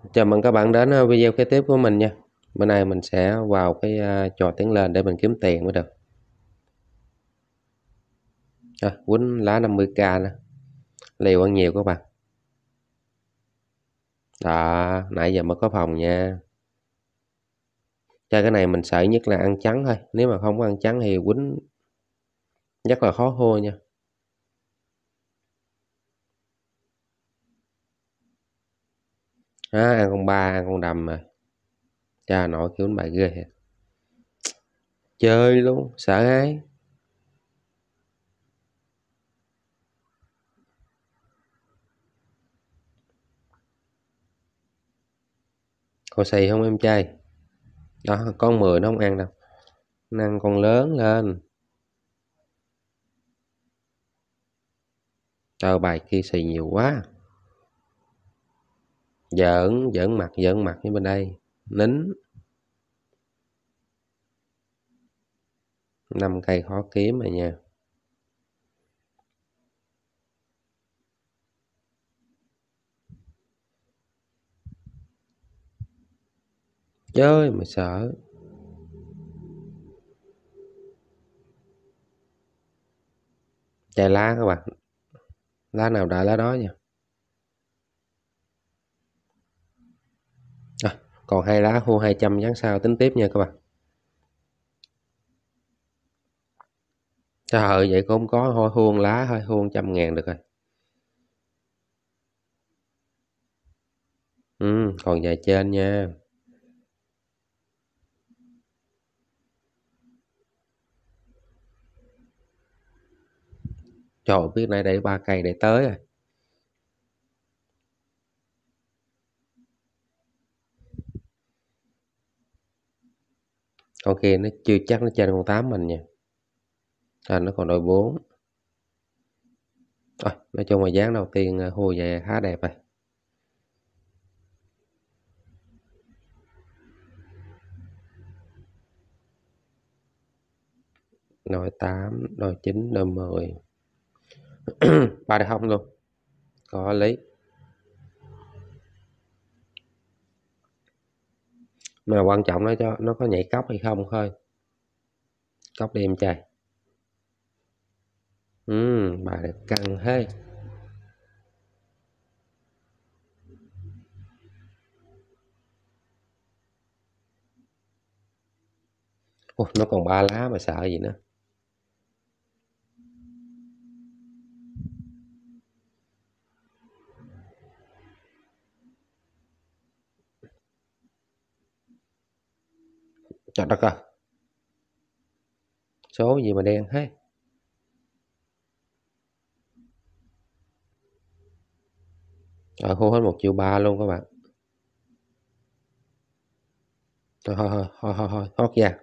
Chào mừng các bạn đến video kế tiếp của mình nha. Bữa nay mình sẽ vào cái trò tiếng lên để mình kiếm tiền mới được. Quýnh lá 50k nè, liều ăn nhiều các bạn. Đó, nãy giờ mới có phòng nha. Chơi cái này mình sợ nhất là ăn trắng thôi. Nếu mà không có ăn trắng thì quýnh rất là khó thua nha. Ăn con ba, ăn con đầm mà. Cha nội kiểu bài ghê thiệt. Chơi luôn, sợ ai. Con xì không em trai. Đó, con 10 nó không ăn đâu. Nó ăn con lớn lên. Bài kia xì nhiều quá. Giỡn mặt như bên đây. Nín. 5 cây khó kiếm rồi nha. Chơi mà sợ. Chài lá các bạn. Lá nào đợi lá đó nha. Còn 2 lá hô 200 dán sao tính tiếp nha các bạn. Trời vậy cũng không có thôi, huông lá thôi, huông 100.000 được rồi. Còn vài trên nha. Trời biết nãy để 3 cây để tới rồi. Con kia nó chưa chắc nó trên con 8 mình nha. Nó còn đôi 4. Nói chung là dáng đầu tiên hô về khá đẹp rồi. Đôi 8, đôi 9, đôi 10. Ba được không luôn. Có lý. Mà quan trọng nó có nhảy cốc hay không thôi. Cốc đi em trai. Bà đẹp căng thế. Nó còn 3 lá mà sợ gì nữa. Trời đất ơi. Số gì mà đen thế. Rồi hô hết 1.300.000 luôn các bạn. Thôi, hót ra.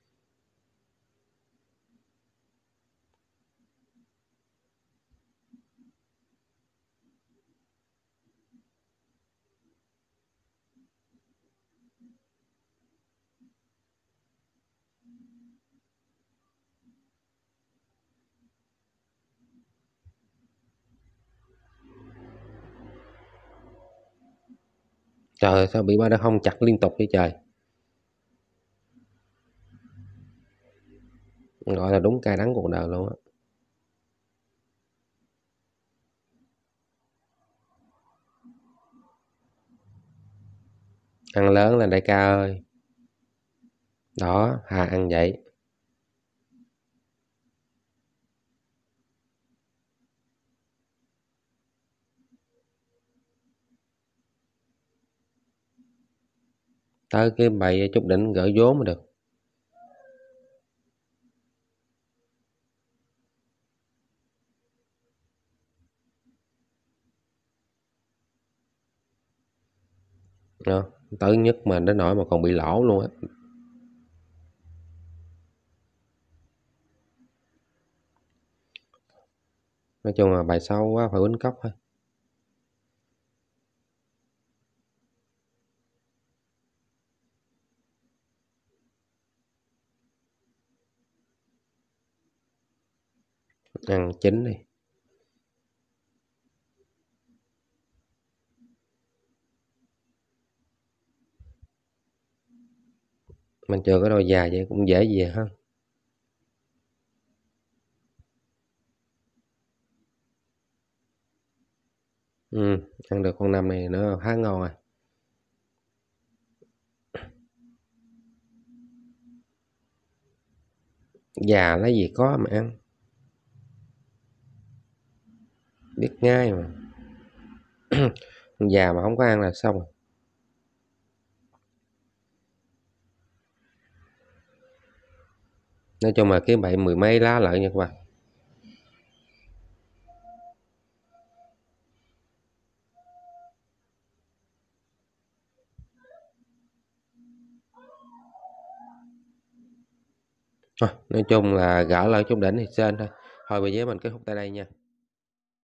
Trời ơi, sao bị ba đã không chặt liên tục vậy trời. Gọi là đúng cay đắng cuộc đời luôn á. Ăn lớn là đại ca ơi. Đó, Hà ăn vậy. Tới cái bày chút đỉnh gỡ vốn mới được. Đó, tới nhất mà đến nỗi mà còn bị lỗ luôn á. Nói chung là bài sau quá phải quýnh cốc thôi. Ăn chín đi. Mình chừa cái đôi dài vậy cũng dễ về ha. Ăn được con năm này nó khá ngon rồi. Già lấy gì có mà ăn, biết ngay mà. Già mà không có ăn là xong. Nói chung là cái bậy mười mấy lá lợn nha các bạn. Thôi, nói chung là gỡ lại chút đỉnh thì trên thôi. Thôi bây giờ mình kết thúc tại đây nha.